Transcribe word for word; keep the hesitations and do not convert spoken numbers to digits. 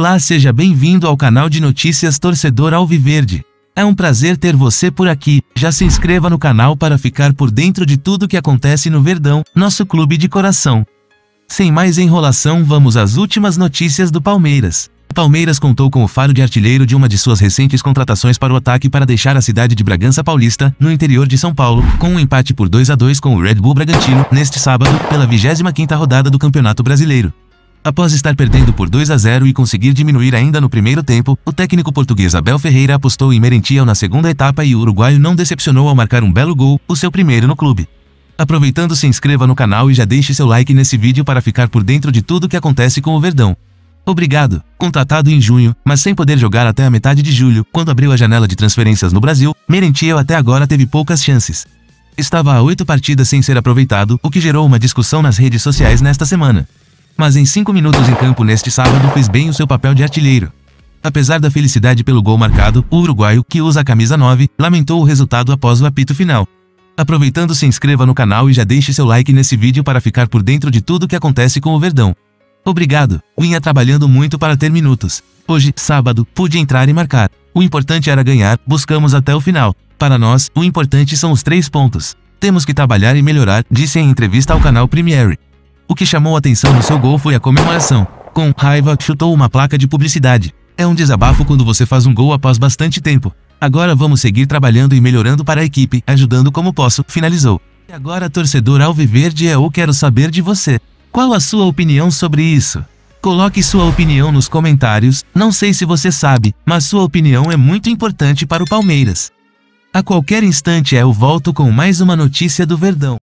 Olá, seja bem-vindo ao canal de notícias Torcedor Alviverde. É um prazer ter você por aqui. Já se inscreva no canal para ficar por dentro de tudo que acontece no Verdão, nosso clube de coração. Sem mais enrolação, vamos às últimas notícias do Palmeiras. O Palmeiras contou com o faro de artilheiro de uma de suas recentes contratações para o ataque para deixar a cidade de Bragança Paulista, no interior de São Paulo, com um empate por dois a dois com o Red Bull Bragantino, neste sábado, pela vigésima quinta rodada do Campeonato Brasileiro. Após estar perdendo por dois a zero e conseguir diminuir ainda no primeiro tempo, o técnico português Abel Ferreira apostou em Merentiel na segunda etapa e o uruguaio não decepcionou ao marcar um belo gol, o seu primeiro no clube. Aproveitando, se inscreva no canal e já deixe seu like nesse vídeo para ficar por dentro de tudo que acontece com o Verdão. Obrigado. Contratado em junho, mas sem poder jogar até a metade de julho, quando abriu a janela de transferências no Brasil, Merentiel até agora teve poucas chances. Estava a oito partidas sem ser aproveitado, o que gerou uma discussão nas redes sociais nesta semana. Mas em cinco minutos em campo neste sábado fez bem o seu papel de artilheiro. Apesar da felicidade pelo gol marcado, o uruguaio, que usa a camisa nove, lamentou o resultado após o apito final. Aproveitando, se inscreva no canal e já deixe seu like nesse vídeo para ficar por dentro de tudo que acontece com o Verdão. Obrigado. Vinha trabalhando muito para ter minutos. Hoje, sábado, pude entrar e marcar. O importante era ganhar, buscamos até o final. Para nós, o importante são os três pontos. Temos que trabalhar e melhorar, disse em entrevista ao canal Premiere. O que chamou atenção no seu gol foi a comemoração. Com raiva, chutou uma placa de publicidade. É um desabafo quando você faz um gol após bastante tempo. Agora vamos seguir trabalhando e melhorando para a equipe, ajudando como posso, finalizou. E agora, torcedor Alviverde, eu quero saber de você. Qual a sua opinião sobre isso? Coloque sua opinião nos comentários. Não sei se você sabe, mas sua opinião é muito importante para o Palmeiras. A qualquer instante eu volto com mais uma notícia do Verdão.